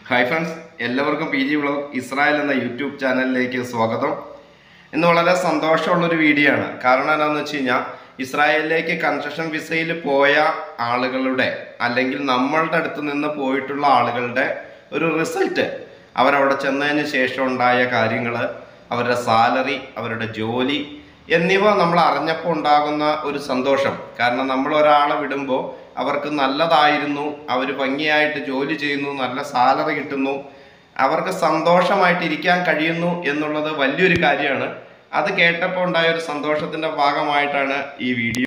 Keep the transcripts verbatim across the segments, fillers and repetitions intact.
Hi friends, എല്ലാവർക്കും P G vlog Israel എന്ന YouTube ചാനലിലേക്ക് സ്വാഗതം. ഇന്ന് വളരെ സന്തോഷമുള്ളൊരു വീഡിയോ ആണ്. കാരണം എന്താണെന്ന് വെച്ച് കഴിഞ്ഞാൽ, ഇസ്രായേലിലേക്ക് കൺസ്ട്രക്ഷൻ വിസയിൽ പോയ ആളുകളുടെ അല്ലെങ്കിൽ നമ്മളുടെ അടുത്ത് നിന്ന് പോയിട്ടുള്ള ആളുകളുടെ ഒരു റിസൾട്ട്, അവരവിടെ ചെന്നതിന് ശേഷം ഉണ്ടായ കാര്യങ്ങൾ, അവരുടെ സാലറി, അവരുടെ ജോലി എന്നിവ നമ്മൾ അറിഞ്ഞപ്പോൾ ഉണ്ടാകുന്ന ഒരു സന്തോഷം. കാരണം നമ്മൾ ഒരാളെ വിടുമ്പോൾ അവർക്ക് നല്ലതായിരുന്നു, അവർ ഭംഗിയായിട്ട് ജോലി ചെയ്യുന്നു, നല്ല സാലറി കിട്ടുന്നു, അവർക്ക് സന്തോഷമായിട്ടിരിക്കാൻ കഴിയുന്നു എന്നുള്ളത് വലിയൊരു കാര്യമാണ്. അത് കേട്ടപ്പോൾ ഉണ്ടായ ഒരു സന്തോഷത്തിൻ്റെ ഭാഗമായിട്ടാണ് ഈ വീഡിയോ.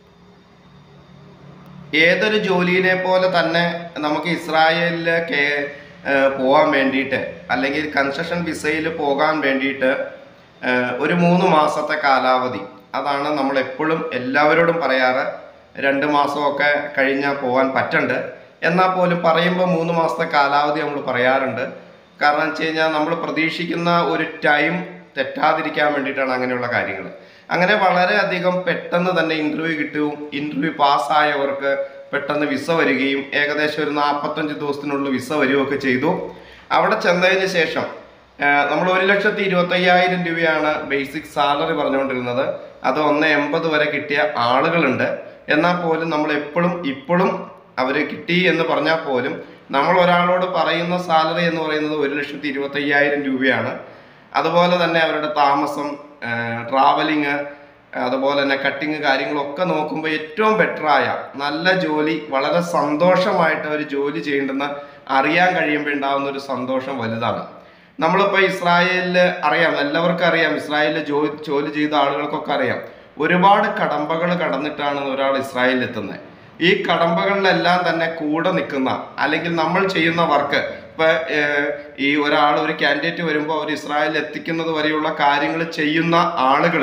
ഏതൊരു ജോലിയെ പോലെ തന്നെ നമുക്ക് ഇസ്രായേലിലേക്ക് പോകാൻ വേണ്ടിയിട്ട് അല്ലെങ്കിൽ കൺസ്ട്രക്ഷൻ വിസയിൽ പോകാൻ വേണ്ടിയിട്ട് ഒരു മൂന്ന് മാസത്തെ കാലാവധി, അതാണ് നമ്മൾ എപ്പോഴും എല്ലാവരോടും പറയാറ്. രണ്ട് മാസമൊക്കെ കഴിഞ്ഞാൽ പോകാൻ പറ്റുന്നുണ്ട്, എന്നാൽ പോലും പറയുമ്പോൾ മൂന്ന് മാസത്തെ കാലാവധി നമ്മൾ പറയാറുണ്ട്. കാരണം വെച്ച് കഴിഞ്ഞാൽ നമ്മൾ പ്രതീക്ഷിക്കുന്ന ഒരു ടൈം തെറ്റാതിരിക്കാൻ വേണ്ടിയിട്ടാണ് അങ്ങനെയുള്ള കാര്യങ്ങൾ. അങ്ങനെ വളരെയധികം പെട്ടെന്ന് തന്നെ ഇൻ്റർവ്യൂ കിട്ടുകയും ഇൻ്റർവ്യൂ പാസ്സായവർക്ക് പെട്ടെന്ന് വിസ വരികയും ഏകദേശം ഒരു നാൽപ്പത്തഞ്ച് ദിവസത്തിനുള്ളിൽ വിസ വരികയൊക്കെ ചെയ്തു. അവിടെ ചെന്നതിന് ശേഷം നമ്മൾ ഒരു ലക്ഷത്തി ഇരുപത്തയ്യായിരം രൂപയാണ് ബേസിക് സാലറി പറഞ്ഞുകൊണ്ടിരുന്നത്. അത് ഒന്ന് എൺപത് വരെ കിട്ടിയ ആളുകളുണ്ട്. എന്നാൽ പോലും നമ്മൾ എപ്പോഴും ഇപ്പോഴും അവർ കിട്ടി എന്ന് പറഞ്ഞാൽ പോലും നമ്മൾ ഒരാളോട് പറയുന്ന സാലറി എന്ന് പറയുന്നത് ഒരു ലക്ഷത്തി ഇരുപത്തയ്യായിരം രൂപയാണ്. അതുപോലെ തന്നെ അവരുടെ താമസം, ട്രാവലിങ്, അതുപോലെ തന്നെ കട്ടിങ് കാര്യങ്ങളൊക്കെ നോക്കുമ്പോൾ ഏറ്റവും ബെറ്ററായ നല്ല ജോലി, വളരെ സന്തോഷമായിട്ട് അവർ ജോലി ചെയ്യേണ്ടെന്ന് അറിയാൻ കഴിയുമ്പോൾ ഉണ്ടാകുന്ന ഒരു സന്തോഷം വലുതാണ്. നമ്മളിപ്പോൾ ഇസ്രായേലിൽ അറിയാം, എല്ലാവർക്കും അറിയാം, ഇസ്രായേലിൽ ജോലി ജോലി ചെയ്ത ആളുകൾക്കൊക്കെ അറിയാം, ഒരുപാട് കടമ്പകൾ കടന്നിട്ടാണ് ഒരാൾ ഇസ്രായേലിൽ എത്തുന്നത്. ഈ കടമ്പകളിലെല്ലാം തന്നെ കൂടെ നിൽക്കുന്ന അല്ലെങ്കിൽ നമ്മൾ ചെയ്യുന്ന വർക്ക്, ഇപ്പം ഈ ഒരാൾ ഒരു കാൻഡിഡേറ്റ് വരുമ്പോൾ അവർ ഇസ്രായേലിൽ എത്തിക്കുന്നത് വരെയുള്ള കാര്യങ്ങൾ ചെയ്യുന്ന ആളുകൾ,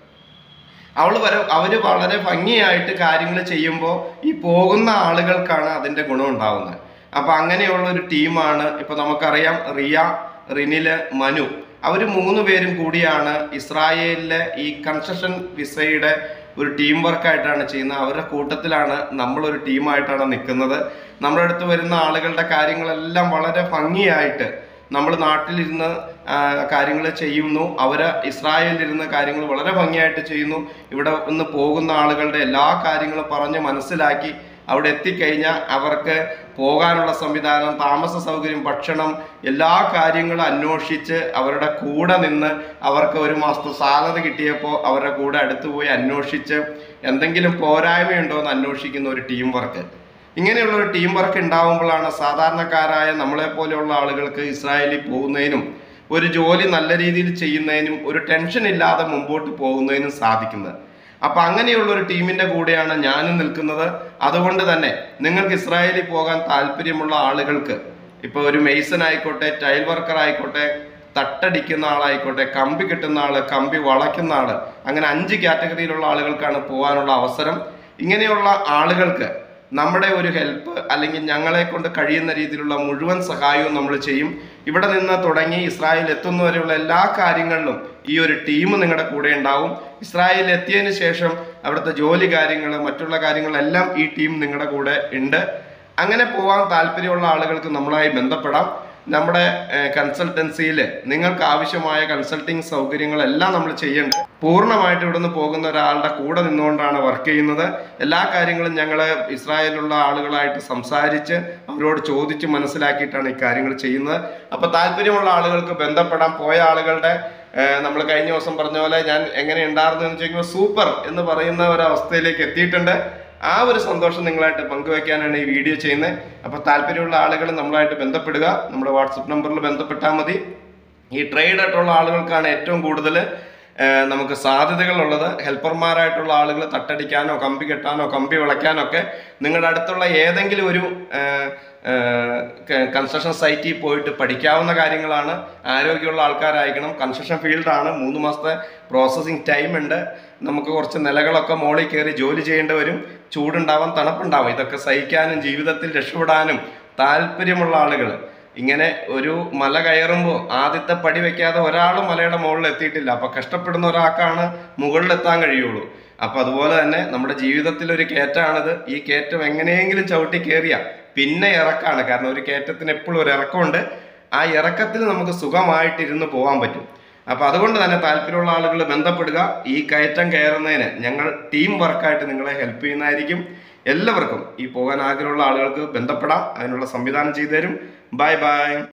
അവൾ വരെ അവർ വളരെ ഭംഗിയായിട്ട് കാര്യങ്ങൾ ചെയ്യുമ്പോൾ ഈ പോകുന്ന ആളുകൾക്കാണ് അതിൻ്റെ ഗുണം ഉണ്ടാവുന്നത്. അപ്പം അങ്ങനെയുള്ള ഒരു ടീമാണ് ഇപ്പം നമുക്കറിയാം. റിയ, റിനില്, മനു, അവർ മൂന്ന് പേരും കൂടിയാണ് ഇസ്രായേലിലെ ഈ കൺസ്ട്രക്ഷൻ വിസയുടെ ഒരു ടീം വർക്കായിട്ടാണ് ചെയ്യുന്നത്. അവരുടെ കൂട്ടത്തിലാണ് നമ്മളൊരു ടീമായിട്ടാണ് നിൽക്കുന്നത്. നമ്മുടെ അടുത്ത് വരുന്ന ആളുകളുടെ കാര്യങ്ങളെല്ലാം വളരെ ഭംഗിയായിട്ട് നമ്മൾ നാട്ടിലിരുന്ന് കാര്യങ്ങൾ ചെയ്യുന്നു, അവർ ഇസ്രായേലിലിരുന്ന് കാര്യങ്ങൾ വളരെ ഭംഗിയായിട്ട് ചെയ്യുന്നു. ഇവിടെ നിന്ന് പോകുന്ന ആളുകളുടെ എല്ലാ കാര്യങ്ങളും പറഞ്ഞ് മനസ്സിലാക്കി അവിടെ എത്തിക്കഴിഞ്ഞാൽ അവർക്ക് പോകാനുള്ള സംവിധാനം, താമസ സൗകര്യം, ഭക്ഷണം, എല്ലാ കാര്യങ്ങളും അന്വേഷിച്ച് അവരുടെ കൂടെ നിന്ന് അവർക്ക് ഒരു മാസത്തെ സാലറി കിട്ടിയപ്പോൾ അവരുടെ കൂടെ അടുത്ത് പോയി അന്വേഷിച്ച് എന്തെങ്കിലും പോരായ്മയുണ്ടോ എന്ന് അന്വേഷിക്കുന്ന ഒരു ടീം വർക്ക്. ഇങ്ങനെയുള്ള ഒരു ടീം വർക്ക് ഉണ്ടാകുമ്പോഴാണ് സാധാരണക്കാരായ നമ്മളെപ്പോലെയുള്ള ആളുകൾക്ക് ഇസ്രായേലിൽ പോകുന്നതിനും ഒരു ജോലി നല്ല രീതിയിൽ ചെയ്യുന്നതിനും ഒരു ടെൻഷൻ ഇല്ലാതെ മുമ്പോട്ട് പോകുന്നതിനും സാധിക്കുന്നത്. അപ്പം അങ്ങനെയുള്ള ഒരു ടീമിൻ്റെ കൂടെയാണ് ഞാനും നിൽക്കുന്നത്. അതുകൊണ്ട് തന്നെ നിങ്ങൾക്ക് ഇസ്രായേലിൽ പോകാൻ താല്പര്യമുള്ള ആളുകൾക്ക്, ഇപ്പോൾ ഒരു മെയ്സൺ ആയിക്കോട്ടെ, ടൈൽ വർക്കർ ആയിക്കോട്ടെ, തട്ടടിക്കുന്ന ആളായിക്കോട്ടെ, കമ്പി കിട്ടുന്ന ആൾ, കമ്പി വളയ്ക്കുന്ന ആൾ, അങ്ങനെ അഞ്ച് കാറ്റഗറിയിലുള്ള ആളുകൾക്കാണ് പോകാനുള്ള അവസരം. ഇങ്ങനെയുള്ള ആളുകൾക്ക് നമ്മുടെ ഒരു ഹെൽപ്പ് അല്ലെങ്കിൽ ഞങ്ങളെ കൊണ്ട് കഴിയുന്ന രീതിയിലുള്ള മുഴുവൻ സഹായവും നമ്മൾ ചെയ്യും. ഇവിടെ നിന്ന് തുടങ്ങി ഇസ്രായേൽ എത്തുന്നവരെയുള്ള എല്ലാ കാര്യങ്ങളിലും ഈ ഒരു ടീം നിങ്ങളുടെ കൂടെ ഉണ്ടാവും. ഇസ്രായേലിൽ എത്തിയതിന് ശേഷം അവിടുത്തെ ജോലി കാര്യങ്ങൾ, മറ്റുള്ള കാര്യങ്ങളെല്ലാം ഈ ടീം നിങ്ങളുടെ കൂടെ ഉണ്ട്. അങ്ങനെ പോകാൻ താല്പര്യമുള്ള ആളുകൾക്ക് നമ്മളുമായി ബന്ധപ്പെടാം. നമ്മുടെ കൺസൾട്ടൻസിയിൽ നിങ്ങൾക്ക് ആവശ്യമായ കൺസൾട്ടിങ് സൗകര്യങ്ങളെല്ലാം നമ്മൾ ചെയ്യുന്നുണ്ട്. പൂർണ്ണമായിട്ട് ഇവിടുന്ന് പോകുന്ന ഒരാളുടെ കൂടെ നിന്നുകൊണ്ടാണ് വർക്ക് ചെയ്യുന്നത്. എല്ലാ കാര്യങ്ങളും ഞങ്ങൾ ഇസ്രായേലിലുള്ള ആളുകളായിട്ട് സംസാരിച്ച് അവരോട് ചോദിച്ച് മനസ്സിലാക്കിയിട്ടാണ് ഈ കാര്യങ്ങൾ ചെയ്യുന്നത്. അപ്പോൾ താല്പര്യമുള്ള ആളുകൾക്ക് ബന്ധപ്പെടാം. പോയ ആളുകളുടെ നമ്മൾ കഴിഞ്ഞ ദിവസം പറഞ്ഞ പോലെ ഞാൻ എങ്ങനെ ഉണ്ടായിരുന്നു എന്ന് ചോദിക്കുമ്പോൾ സൂപ്പർ എന്ന് പറയുന്ന ഒരവസ്ഥയിലേക്ക് എത്തിയിട്ടുണ്ട്. ആ ഒരു സന്തോഷം നിങ്ങളായിട്ട് പങ്കുവയ്ക്കാനാണ് ഈ വീഡിയോ ചെയ്യുന്നത്. അപ്പോൾ താല്പര്യമുള്ള ആളുകൾ നമ്മളായിട്ട് ബന്ധപ്പെടുക. നമ്മുടെ വാട്സപ്പ് നമ്പറിൽ ബന്ധപ്പെട്ടാൽ മതി. ഈ ട്രേഡ് ആയിട്ടുള്ള ആളുകൾക്കാണ് ഏറ്റവും കൂടുതൽ നമുക്ക് സാധ്യതകളുള്ളത്. ഹെൽപ്പർമാരായിട്ടുള്ള ആളുകൾ തട്ടടിക്കാനോ കമ്പി കെട്ടാനോ കമ്പി വിളയ്ക്കാനോ ഒക്കെ നിങ്ങളുടെ അടുത്തുള്ള ഏതെങ്കിലും ഒരു കൺസ്ട്രക്ഷൻ സൈറ്റിൽ പോയിട്ട് പഠിക്കാവുന്ന കാര്യങ്ങളാണ്. ആരോഗ്യമുള്ള ആൾക്കാരായിരിക്കണം. കൺസ്ട്രക്ഷൻ ഫീൽഡാണ്. മൂന്ന് മാസത്തെ പ്രോസസ്സിങ് ടൈം ഉണ്ട്. നമുക്ക് കുറച്ച് നിലകളൊക്കെ മോളിൽ കയറി ജോലി ചെയ്യേണ്ടി വരും. ചൂടുണ്ടാവാം, തണുപ്പുണ്ടാവാം. ഇതൊക്കെ സഹിക്കാനും ജീവിതത്തിൽ രക്ഷപ്പെടാനും താല്പര്യമുള്ള ആളുകൾ, ഇങ്ങനെ ഒരു മല കയറുമ്പോൾ ആദ്യത്തെ പടി വെക്കാതെ ഒരാളും മലയുടെ മുകളിൽ എത്തിയിട്ടില്ല. അപ്പോൾ കഷ്ടപ്പെടുന്ന ഒരാൾക്കാണ് മുകളിലെത്താൻ കഴിയുള്ളൂ. അപ്പോൾ അതുപോലെ തന്നെ നമ്മുടെ ജീവിതത്തിൽ ഒരു കയറ്റമാണിത്. ഈ കയറ്റം എങ്ങനെയെങ്കിലും ചവിട്ടി കയറിയ പിന്നെ ഇറക്കാണ്. കാരണം ഒരു കയറ്റത്തിന് എപ്പോഴും ഒരു ഇറക്കമുണ്ട്. ആ ഇറക്കത്തിൽ നമുക്ക് സുഖമായിട്ടിരുന്ന് പോകാൻ പറ്റും. അപ്പോൾ അതുകൊണ്ട് തന്നെ താല്പര്യമുള്ള ആളുകൾ ബന്ധപ്പെടുക. ഈ കയറ്റം കയറുന്നതിന് ഞങ്ങൾ ടീം വർക്കായിട്ട് നിങ്ങളെ ഹെൽപ്പ് ചെയ്യുന്നതായിരിക്കും. എല്ലാവർക്കും ഈ പോകാൻ ആഗ്രഹമുള്ള ആളുകൾക്ക് ബന്ധപ്പെടാം, അതിനുള്ള സംവിധാനം ചെയ്തു തരും. Bye by.